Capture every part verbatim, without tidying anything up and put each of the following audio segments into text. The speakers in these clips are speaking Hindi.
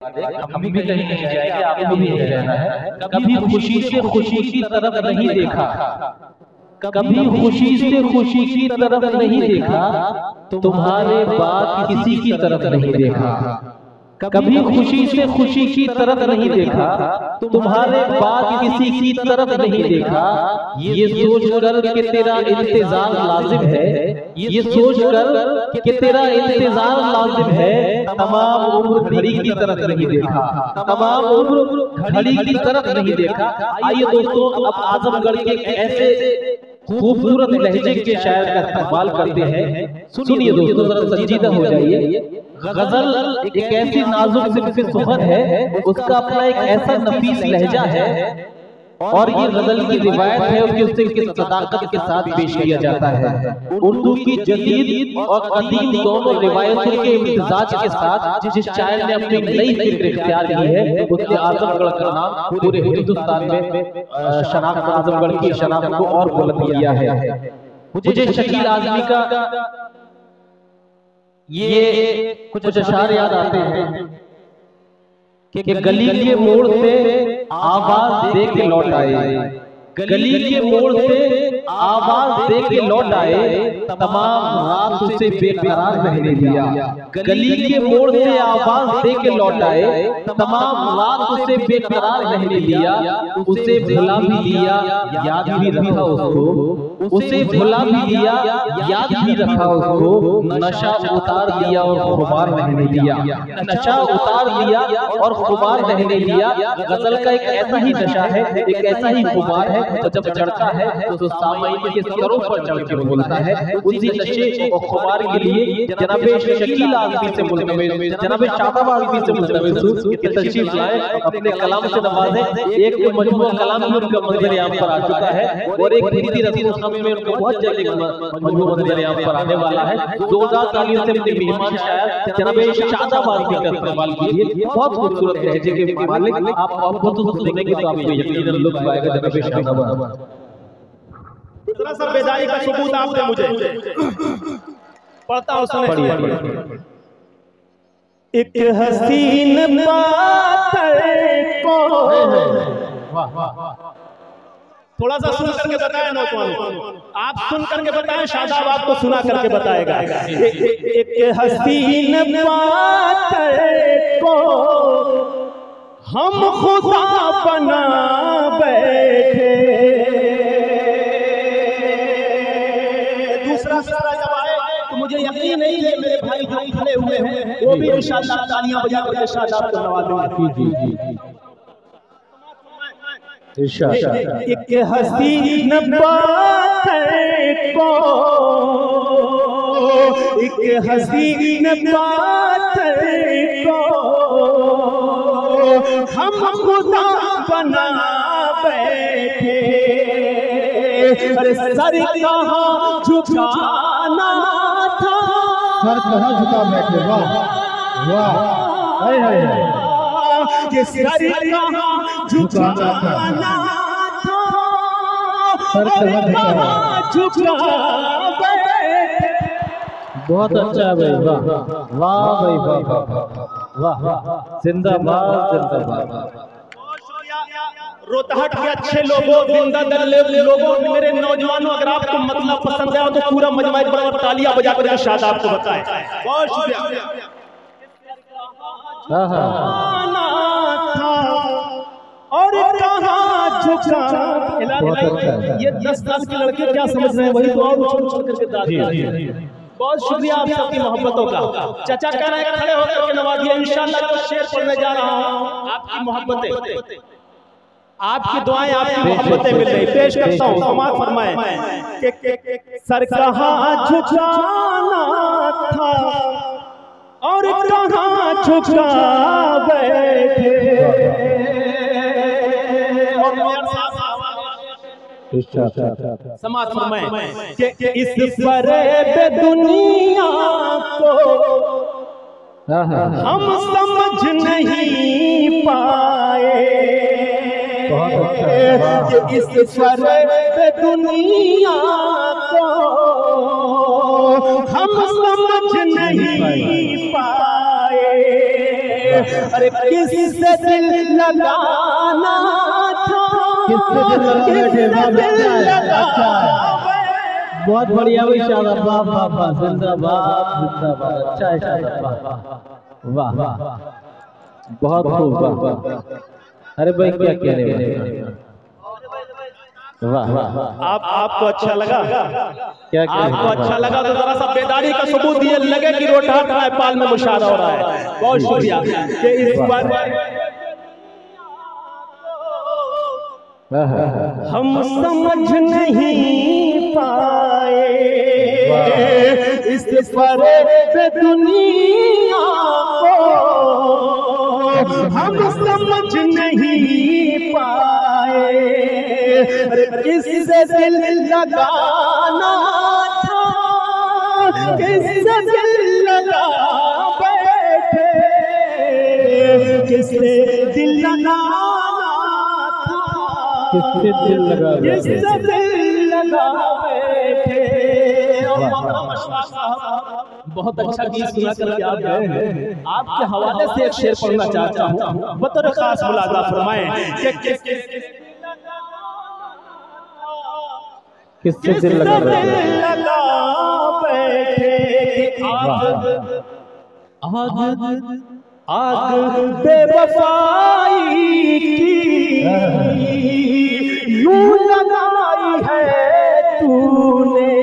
हम भी कहीं नहीं जाएंगे, आपको भी यही रहना है। कभी खुशी से खुशी की तरफ नहीं देखा, कभी खुशी से खुशी की तरफ नहीं देखा, तुम्हारे बाद किसी की तरफ नहीं देखा। कभी खुशी से खुशी की तरफ नहीं देखा, तुम्हारे बाद किसी की तरफ नहीं देखा। ये सोच कर कि तेरा इंतजार लाजिम है, ये सोच कर कि तेरा इंतजार लाजिम है, तमाम उम्र घड़ी की तरफ नहीं देखा, तमाम उम्र घड़ी की तरफ नहीं देखा। आइए दोस्तों, अब आजमगढ़ के ऐसे खूबसूरत लहजे के शायर का इस्तेमाल करते हैं। सुनिए दोस्तों, जरा संजीदा हो जाइए। गजल एक ऐसी नाजुक सिर्फ सुखद है, उसका अपना एक ऐसा नफीस लहजा है, और ये गजल की रिवायत है कि उसे किस सदाकत के साथ पेश किया जाता है। उर्दू की जदीद और कदीम दोनों रिवायतों के इम्तिजाज के साथ जिस शायर ने अपनी नई फिक्र इख्तियार की है, उसने आजमगढ़ का नाम पूरे हिंदुस्तान में शनाख्त, आजमगढ़ की शनाख्त को और बुलंद किया है। मुझे शकील आजमी का ये कुछ अशार याद आते हैं कि गली के मोड़ से आवाज दे के लौट आए, गली के मोड़ से आवाज दे के लौट आए, तमाम रात उसे बेकरार रहने दिया। गली के मोड़ से आवाज दे के लौट आए, तमाम रात उसे बेकरार रहने दिया। उसे भुला भी दिया, याद भी रखा उसको, उसे भुला भी दिया, याद भी रखा उसको। नशा उतार दिया और खुमार रहने दिया, नशा उतार दिया और खुमार रहने दिया। गजल का एक ऐसा ही नशा है, एक ऐसा ही खुमार है, तो जब चढ़ता है तो सामाईन के स्तरों पर चढ़ के बोलता है। उसी नशे और खुमार के लिए जनाब शकील आजमी से मुल्तमिस, जनाब शादाब आजमी से मुल्तमिस कि तशरीफ लाए, अपने कलाम से नवाजें। एक मजमूआ कलाम में उनका मंजर यहाँ पर आ चुका है, और एक हिंदी रस्म ख़त्म में उनका बहुत जल्दी मजमूआ मंजर यहाँ पर आने वाला है। जोरदार तालियों से अपने मेहमान शायर जनाब शादाब आजमी का इस्तेमाल कीजिए। बहुत खूबसूरत लहजे के मालिक, आप बहुत सुनेंगे तो आपको यकीनन लुत्फ आएगा। जनाब शादाब थोड़ा सा बेदाई का सबूत आप दे मुझे, पढ़ता हूँ, सुनिए। एक हसीन पातर को, थोड़ा सा सुन करके बताएं नौजवान, आप सुन करके बताएं, शादाब आपको सुना करके बताएगा। एक हसीन पातर को हम खुदा बना बैठे, तो मुझे यकीन नहीं है मेरे भाई जो खड़े हुए हैं वो भी इंशाअल्लाह तालियां बजा कर शादाब को नवाजेंगे। जी जी जी इंशाअल्लाह। एक हसीन पातर को, एक हसीन पातर को हम खुदा बना बैठे। अरे सर कहाँ झुकाना था, सर कहाँ झुका बैठे, वाह वाह, हाय हाय हाय। कि सर कहाँ झुकाना था, सर कहाँ झुका बैठे। बहुत अच्छा है भाई, वाह वाह भाई, वाह वाह वाह, जिंदाबाद जिंदाबाद। रोहतक के अच्छे लोगों, जिंदा दल लोगों, मेरे नौजवानों, अगर आपको मतलब पसंद है तो पूरा मजमा एक बार तालियां बजा कर शादाब को बताएं। बहुत शुक्रिया। और कहाँ झुका, ये दस साल के लड़के क्या समझ रहे हैं, वही तो और उछल उछल करके दाद। बहुत शुक्रिया आप सबकी मोहब्बतों का। चाचा कह रहे हैं खड़े होकर के नवाजिए, इंशाअल्लाह को शेर पढ़ने जा रहा हूँ। आपकी मोहब्बतें, आपकी दुआएं, आपकी मोहब्बतें मिल रही, पेश करता हूँ, समाज फरमाएं। सर कहाँ झुकाना था और कहाँ झुका बैठे। समाज फरमाएं कि इस फरेब दुनिया को हम समझ नहीं पाए, कि इस फरेब दुनिया को हम समझ नहीं पाए। अरे किससे दिल लगाना था, किससे दिल लगा बैठे अच्छा बहुत बढ़िया भाई शाबाश वाह वाह वाह जिंदाबाद जिंदाबाद अच्छा है शाबाश वाह वाह बहुत खूब वाह अरे भाई क्या कह रहे हो वाह वाह आप आपको अच्छा लगा? क्या आपको अच्छा लगा तो जरा सा बेदारी का सबूत दिए लगे कि रोटा नेपाल में मुशाहरा हो रहा है। बहुत शुक्रिया कि इस बार हम समझ नहीं पाए इस परे पे दुनिया को, हम समझ नहीं पाए किससे दिल लगाना था, किससे दिल लगा बैठे, किससे दिल लगाना था, किससे दिल लगा किससे दिल लगा बैठे। बहुत अच्छा गीत सुना करके आप गए हैं। आपके हवाले से एक शेर पढ़ना चाहता हूँ, बतौर खास मुलाजा फरमाएं कि किससे दिल लगा बैठे। आग आग आग बेवफाई की यूं लगाई है तूने,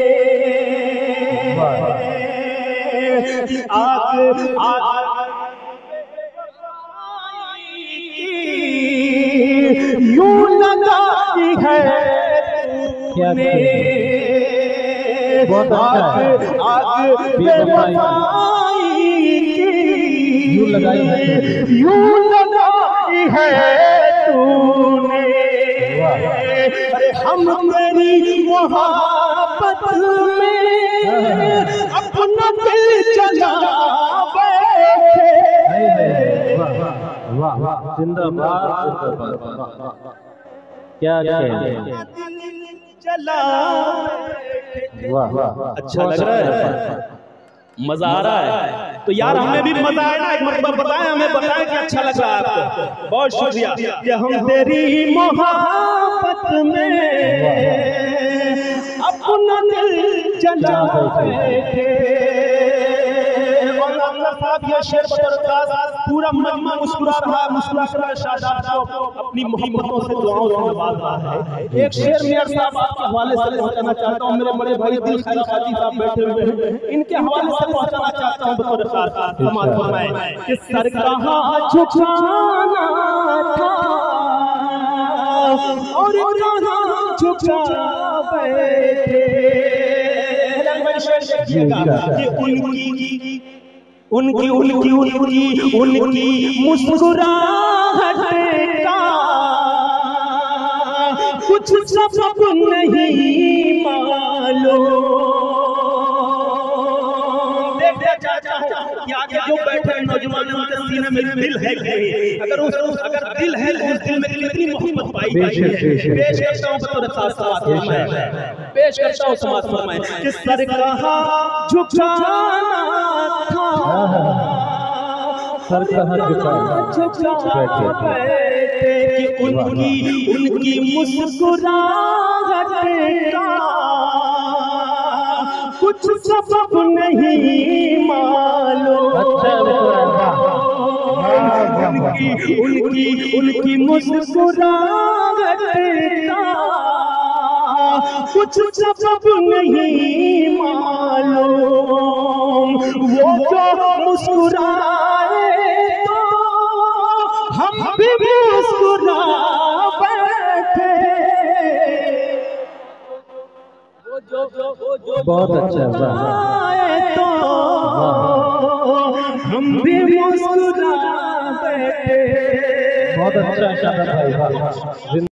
आग आग यूं लगाई है तूने, बहुत अच्छा है आग बेवफाई की यूं लगाई है यूं लगाई है तूने। अरे हम तेरी मोहब्बत में अपना दिल जला बैठे, वाह वाह जिंदाबाद क्या जला वाह वाह अच्छा लग रहा है, मजा आ रहा है। तो यार हमें भी मजा आया ना, एक मरतबा बताएं, हमें बताएं कि अच्छा लग रहा है आपको। बहुत शुक्रिया कि हम तेरी मोहब्बत में अपना दिल जला बैठे। साहब ये शेर पूरा मजमा मुस्कुरा रहा है, मुस्कुरा कर शादाब को अपनी मोहब्बतों से दुआओं से नवाज रहा है। एक शेर मेयर साहब आपके हवाले से पहुंचाना चाहता हूं, मेरे बड़े भाई दिल खैर खादी साहब बैठे हुए हैं, इनके हवाले से पहुंचाना चाहता हूं बतौर खास समाज फरमाएं कि सर कहां झुकाना था और कहां झुका बैठे। कि उनकी उनकी उनकी उनकी उनकी मुस्कुराहट का कुछ सबक नहीं मालूम। देखते चाचा हूँ कि आगे जो बैठे नौजवान उनके सीने में दिल है, अगर उस अगर दिल है उस दिल में कितनी मोहब्बत पाई जाती है। पेश करता हूँ बतौर खास समाज फरमाएं, पेश करता हूँ समाज फरमाएं कि सर कहां झुकाना था, सर कहां झुकाना बैठे, कि उनकी उनकी मुस्कुराहट का कुछ सबक नहीं मालूम। उनकी उनकी उनकी मुस्कुराहट का कुछ सबक नहीं मालूम। वो जो मुस्कुराए तो हम भी मुस्कुरा बैठे। बहुत अच्छा तो हम भी मुस्कुरा बैठे। बहुत अच्छा शाबाश भाई वाह।